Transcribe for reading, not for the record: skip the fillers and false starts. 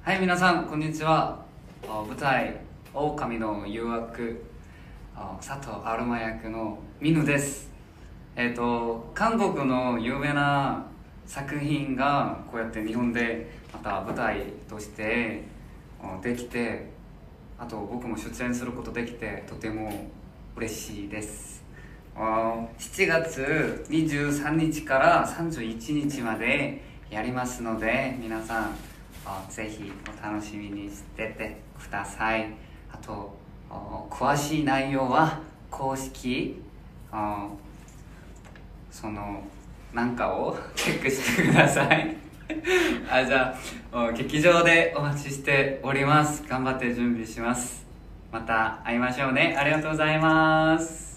はい、皆さん、こんにちは。舞台、狼の誘惑、佐藤アルマ役のミヌです。韓国の有名な作品がこうやって日本でまた舞台としてできて、あと僕も出演することできてとても嬉しいです。7月23日から31日までやりますので、皆さんぜひお楽しみにしててください。あと詳しい内容は公式そのなんかをチェックしてくださいじゃあ劇場でお待ちしております。頑張って準備します。また会いましょうね。ありがとうございます。